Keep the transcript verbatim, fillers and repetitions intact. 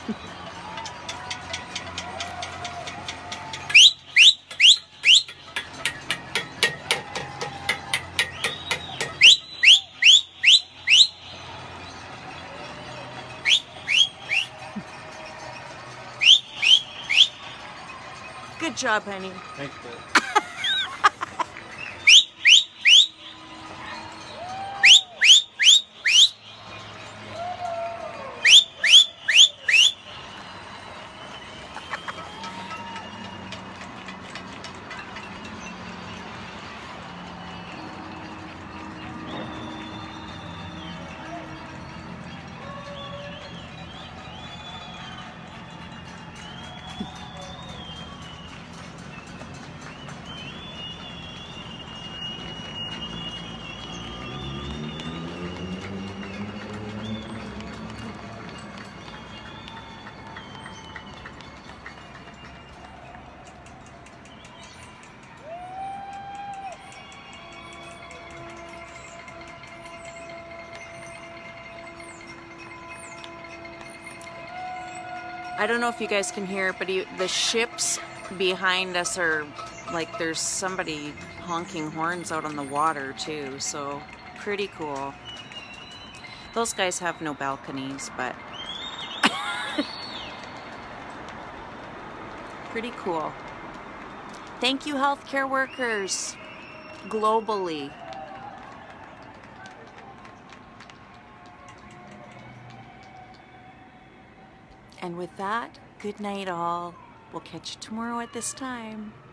Good job, honey. Thanks, babe. I don't know if you guys can hear, but he, the ships behind us are like there's somebody honking horns out on the water too, so pretty cool. Those guys have no balconies, but pretty cool. Thank you, healthcare workers globally. And with that, good night all. We'll catch you tomorrow at this time.